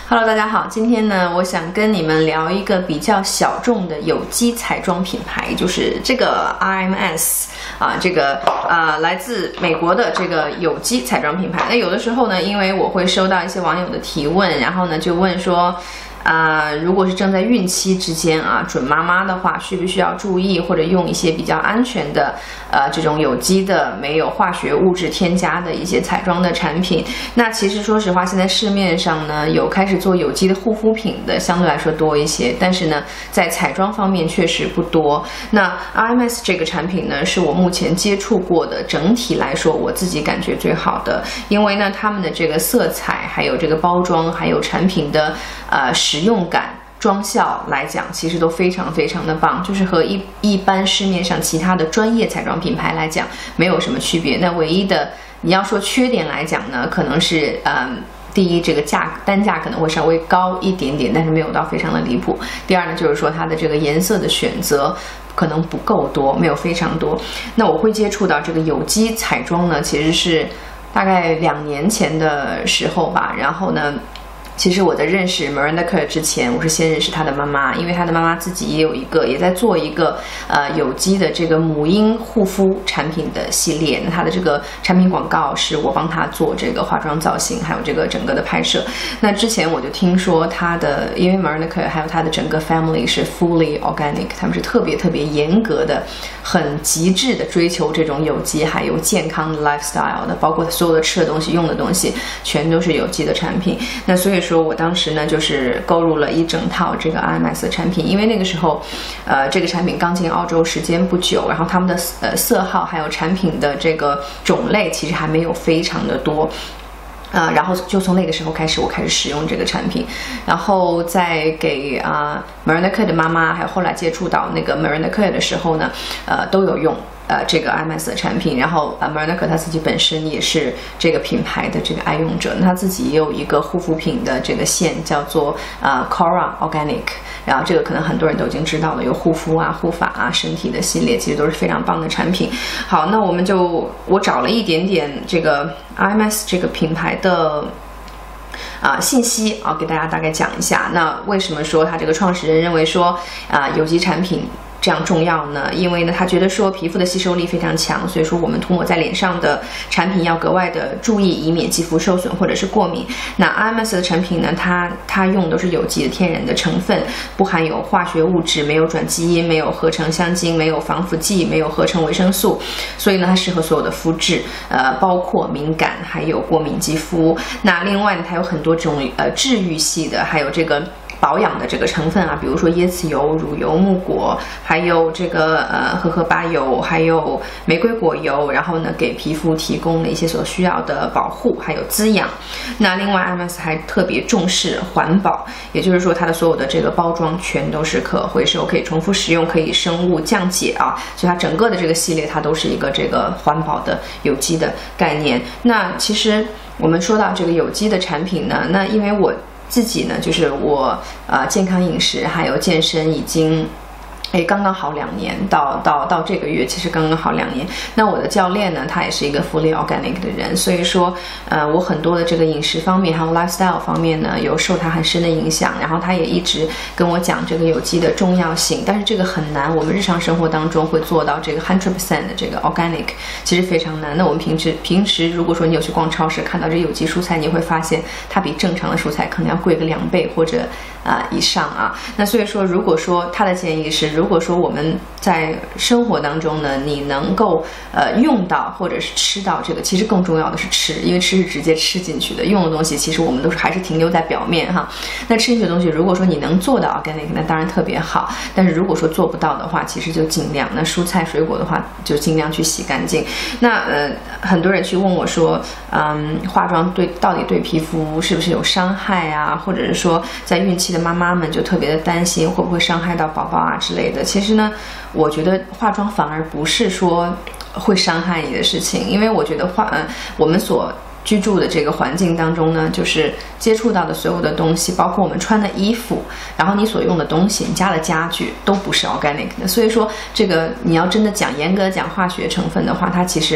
Hello， 大家好，今天呢，我想跟你们聊一个比较小众的有机彩妆品牌，就是这个 RMS 来自美国的这个有机彩妆品牌。那有的时候呢，因为我会收到一些网友的提问，然后呢就问说，如果是正在孕期之间准妈妈的话，需不需要注意或者用一些比较安全的这种有机的、没有化学物质添加的一些彩妆的产品？那其实说实话，现在市面上呢有开始做有机的护肤品的，相对来说多一些，但是呢，在彩妆方面确实不多。那 RMS 这个产品呢，是我目前接触过的，整体来说我自己感觉最好的，因为呢，他们的这个色彩、还有这个包装、还有产品的使用感、妆效来讲，其实都非常非常的棒，就是和一般市面上其他的专业彩妆品牌来讲没有什么区别。那唯一的你要说缺点来讲呢，可能是第一，这个单价可能会稍微高一点点，但是没有到非常的离谱。第二呢，就是说它的这个颜色的选择可能不够多，没有非常多。那我会接触到这个有机彩妆呢，其实是大概2年前的时候吧。然后呢，其实我在认识 Miranda Kerr 之前，我是先认识她的妈妈，因为她的妈妈自己也在做一个有机的这个母婴护肤产品的系列。那她的这个产品广告是我帮她做这个化妆造型，还有这个整个的拍摄。那之前我就听说她的，因为 Miranda Kerr 还有她的整个 family 是 fully organic， 他们是特别特别严格的、很极致的追求这种有机还有健康的 lifestyle 的，包括所有的吃的东西、用的东西，全都是有机的产品。那所以说我当时呢就是购入了一整套这个 RMS 的产品，因为那个时候这个产品刚进澳洲时间不久，然后他们的色号还有产品的这个种类其实还没有非常的多。然后就从那个时候开始，我开始使用这个产品，然后在给Miranda Kerr 的妈妈，还有后来接触到那个 Miranda Kerr 的时候呢，都有用这个 RMS 的产品。然后Miranda Kerr 他自己本身也是这个品牌的这个爱用者，他自己也有一个护肤品的这个线叫做Cora Organic， 然后这个可能很多人都已经知道了，有护肤护发身体的系列，其实都是非常棒的产品。好，那我找了一点点这个 RMS 这个品牌的信息给大家大概讲一下。那为什么说他这个创始人认为说有机产品这样重要呢？因为呢，他觉得说皮肤的吸收力非常强，所以说我们涂抹在脸上的产品要格外的注意，以免肌肤受损或者是过敏。那 RMS 的产品呢，它用的都是有机的天然的成分，不含有化学物质，没有转基因，没有合成香精，没有防腐剂，没有合成维生素，所以呢，它适合所有的肤质，包括敏感还有过敏肌肤。那另外呢，它有很多种治愈系的，还有这个保养的这个成分比如说椰子油、乳油、木果，还有这个荷荷巴油，还有玫瑰果油，然后呢给皮肤提供了一些所需要的保护还有滋养。那另外 RMS 还特别重视环保，也就是说它的所有的这个包装全都是可回收、可以重复使用、可以生物降解所以它整个的这个系列它都是一个这个环保的有机的概念。那其实我们说到这个有机的产品呢，那因为我自己呢，就是我健康饮食还有健身已经刚刚好2年，到这个月其实刚刚好2年。那我的教练呢，他也是一个 fully organic 的人，所以说我很多的这个饮食方面还有 lifestyle 方面呢，有受他很深的影响。然后他也一直跟我讲这个有机的重要性，但是这个很难，我们日常生活当中会做到这个 100% 的这个 organic， 其实非常难。那我们平时如果说你有去逛超市看到这有机蔬菜，你会发现它比正常的蔬菜可能要贵个2倍或者以上那所以说，如果说他的建议是，如果说我们在生活当中呢，你能够用到或者是吃到这个，其实更重要的是吃，因为吃是直接吃进去的，用的东西其实我们都是还是停留在表面那吃进去的东西，如果说你能做到 organic， 那当然特别好，但是如果说做不到的话，其实就尽量，那蔬菜水果的话就尽量去洗干净。那很多人去问我说化妆到底对皮肤是不是有伤害或者是说在孕期的妈妈们就特别的担心会不会伤害到宝宝之类的。其实呢，我觉得化妆反而不是说会伤害你的事情，因为我觉得我们所居住的这个环境当中呢，就是接触到的所有的东西，包括我们穿的衣服，然后你所用的东西，你家的家具都不是 organic 的。所以说这个你要真的严格讲化学成分的话，它其实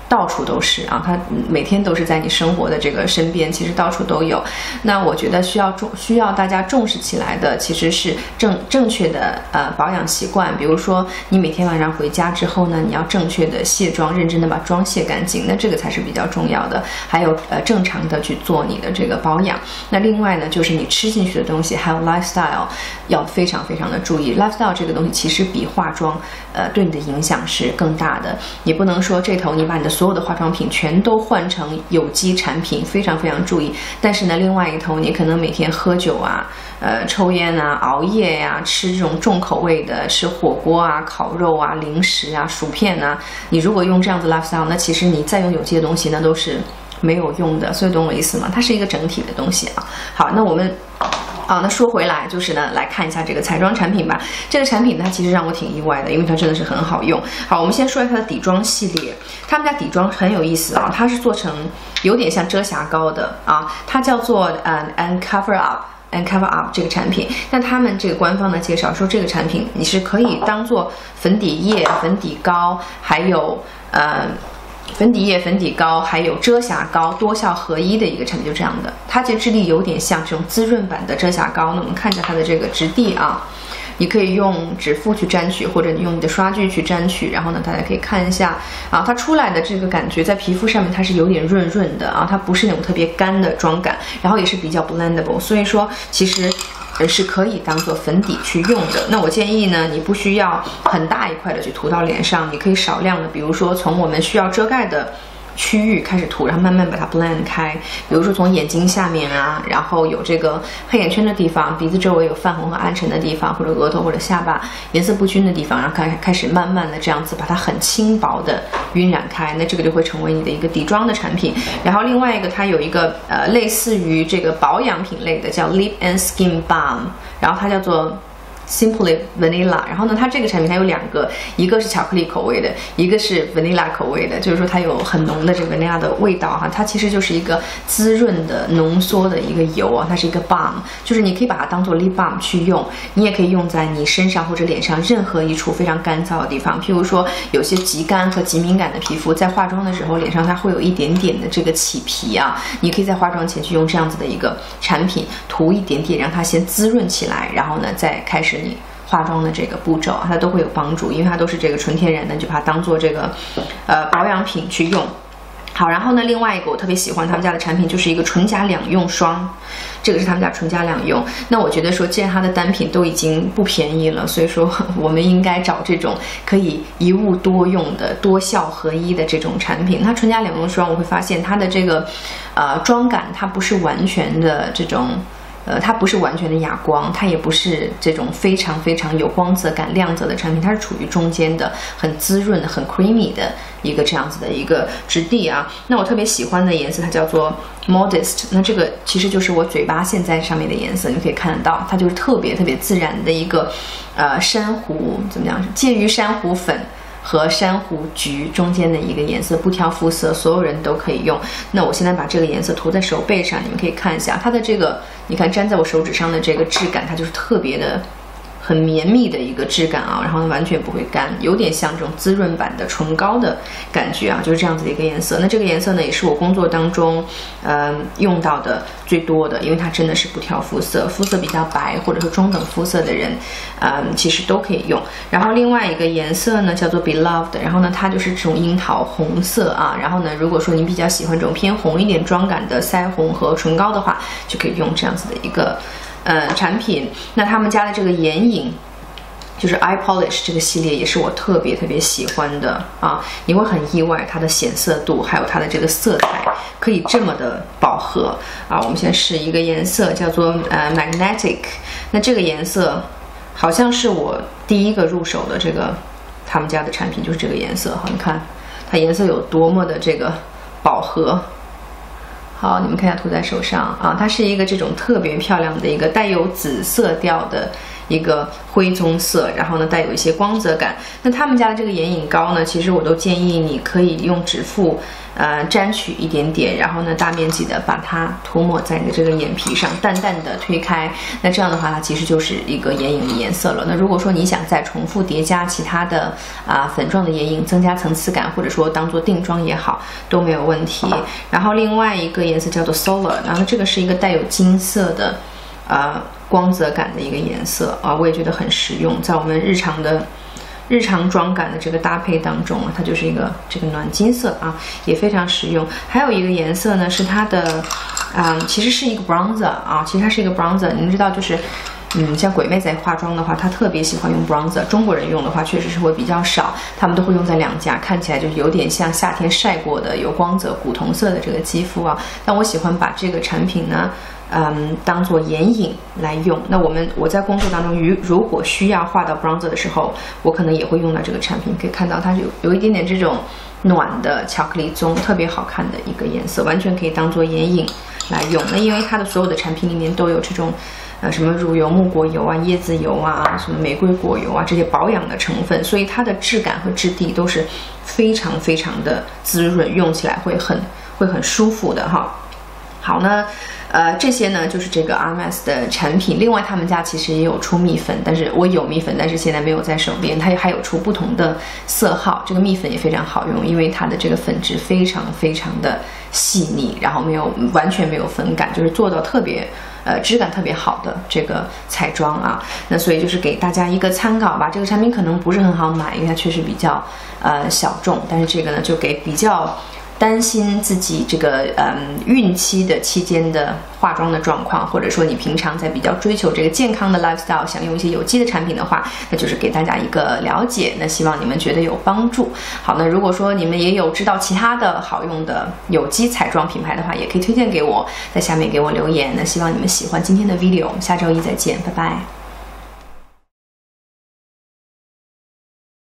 到处都是啊，它每天都是在你生活的这个身边，其实到处都有。那我觉得需要大家重视起来的，其实是正确的保养习惯。比如说，你每天晚上回家之后呢，你要正确的卸妆，认真的把妆卸干净，那这个才是比较重要的。还有正常的去做你的这个保养。那另外呢，就是你吃进去的东西，还有 lifestyle 要非常非常的注意。lifestyle 这个东西其实比化妆对你的影响是更大的。你不能说这头你把你的所有的化妆品全都换成有机产品，非常非常注意。但是呢，另外一头你可能每天喝酒啊、抽烟啊、熬夜呀、吃这种重口味的，吃火锅啊、烤肉啊、零食啊、薯片啊。你如果用这样子 lifestyle， 那其实你再用有机的东西，那都是没有用的。所以懂我意思吗？它是一个整体的东西啊。好，那我们。那说回来就是呢，来看一下这个彩妆产品吧。这个产品它其实让我挺意外的，因为它真的是很好用。好，我们先说一下它的底妆系列。他们家底妆很有意思啊，它是做成有点像遮瑕膏的啊，它叫做Uncover Up 这个产品。那他们这个官方的介绍说，这个产品你是可以当做粉底液、粉底膏，还有粉底液、粉底膏还有遮瑕膏多效合一的一个产品，就这样的。它其实质地有点像这种滋润版的遮瑕膏。那我们看一下它的这个质地啊，你可以用指腹去沾取，或者你用你的刷具去沾取。然后呢，大家可以看一下啊，它出来的这个感觉在皮肤上面它是有点润润的啊，它不是那种特别干的妆感，然后也是比较 blendable， 所以说其实是可以当做粉底去用的。那我建议呢，你不需要很大一块的去涂到脸上，你可以少量的，比如说从我们需要遮盖的区域开始涂，然后慢慢把它 blend 开。比如说从眼睛下面啊，然后有这个黑眼圈的地方，鼻子周围有泛红和暗沉的地方，或者额头或者下巴颜色不均的地方，然后开始慢慢的这样子把它很轻薄的晕染开，那这个就会成为你的一个底妆的产品。然后另外一个它有一个类似于这个保养品类的叫 Lip and Skin Balm， 然后它叫做Simply Vanilla。 然后呢，它这个产品它有两个，一个是巧克力口味的，一个是 Vanilla 口味的，就是说它有很浓的这个 Vanilla 的味道哈。它其实就是一个滋润的浓缩的一个油啊，它是一个 balm， 就是你可以把它当做 lip balm 去用，你也可以用在你身上或者脸上任何一处非常干燥的地方。譬如说有些极干和极敏感的皮肤，在化妆的时候脸上它会有一点点的这个起皮啊，你可以在化妆前去用这样子的一个产品涂一点点，让它先滋润起来，然后呢再开始你化妆的这个步骤，它都会有帮助，因为它都是这个纯天然的，你就把它当做这个保养品去用。好，然后呢，另外一个我特别喜欢他们家的产品，就是一个纯甲两用霜，这个是他们家纯甲两用。那我觉得说，既然它的单品都已经不便宜了，所以说我们应该找这种可以一物多用的、多效合一的这种产品。它纯甲两用霜，我会发现它的这个妆感，它不是完全的这种。它不是完全的哑光，它也不是这种非常非常有光泽感、亮泽的产品，它是处于中间的，很滋润的、很 creamy 的一个这样子的一个质地啊。那我特别喜欢的颜色，它叫做 Modest。那这个其实就是我嘴巴现在上面的颜色，你可以看得到，它就是特别特别自然的一个珊瑚，怎么样？介于珊瑚粉和珊瑚橘中间的一个颜色，不挑肤色，所有人都可以用。那我现在把这个颜色涂在手背上，你们可以看一下它的这个，你看粘在我手指上的这个质感，它就是特别的很绵密的一个质感啊，然后完全不会干，有点像这种滋润版的唇膏的感觉啊，就是这样子的一个颜色。那这个颜色呢，也是我工作当中用到的最多的，因为它真的是不挑肤色，肤色比较白或者是中等肤色的人其实都可以用。然后另外一个颜色呢叫做 Beloved， 然后呢它就是这种樱桃红色啊，然后呢如果说你比较喜欢这种偏红一点妆感的腮红和唇膏的话，就可以用这样子的一个产品。那他们家的这个眼影就是 Eye Polish 这个系列也是我特别特别喜欢的啊，你会很意外它的显色度还有它的这个色彩可以这么的饱和啊。我们先试一个颜色叫做Magnetic， 那这个颜色好像是我第一个入手的这个他们家的产品，就是这个颜色。好，你看它颜色有多么的这个饱和。好，你们看一下涂在手上啊，它是一个这种特别漂亮的一个带有紫色调的一个灰棕色，然后呢带有一些光泽感。那他们家的这个眼影膏呢，其实我都建议你可以用指腹沾取一点点，然后呢大面积的把它涂抹在你的这个眼皮上，淡淡的推开。那这样的话，它其实就是一个眼影的颜色了。那如果说你想再重复叠加其他的粉状的眼影，增加层次感，或者说当做定妆也好，都没有问题。然后另外一个颜色叫做 Solar， 然后这个是一个带有金色的光泽感的一个颜色啊，我也觉得很实用，在我们日常妆感的这个搭配当中啊，它就是一个这个暖金色啊，也非常实用。还有一个颜色呢，是它的其实是一个 bronzer 啊，其实它是一个 bronzer。你们知道，就是像鬼妹在化妆的话，她特别喜欢用 bronzer。中国人用的话，确实是会比较少，他们都会用在两颊，看起来就是有点像夏天晒过的有光泽古铜色的这个肌肤啊。但我喜欢把这个产品呢，当做眼影来用。那我在工作当中，如果需要画到 bronzer 的时候，我可能也会用到这个产品。可以看到它有一点点这种暖的巧克力棕，特别好看的一个颜色，完全可以当做眼影来用。那因为它的所有的产品里面都有这种什么乳油、木果油啊、椰子油啊、什么玫瑰果油啊这些保养的成分，所以它的质感和质地都是非常非常的滋润，用起来会很舒服的哈。好呢，这些呢就是这个 RMS 的产品。另外他们家其实也有出蜜粉，但是我有蜜粉，但是现在没有在手边。它还有出不同的色号，这个蜜粉也非常好用，因为它的这个粉质非常非常的细腻，然后完全没有粉感，就是做到特别质感特别好的这个彩妆啊。那所以就是给大家一个参考吧。这个产品可能不是很好买，因为它确实比较小众，但是这个呢就给比较担心自己这个孕期的期间的化妆的状况，或者说你平常在比较追求这个健康的 lifestyle， 想用一些有机的产品的话，那就是给大家一个了解。那希望你们觉得有帮助。好，那如果说你们也有知道其他的好用的有机彩妆品牌的话，也可以推荐给我，在下面给我留言。那希望你们喜欢今天的 video， 我们下周一再见，拜拜。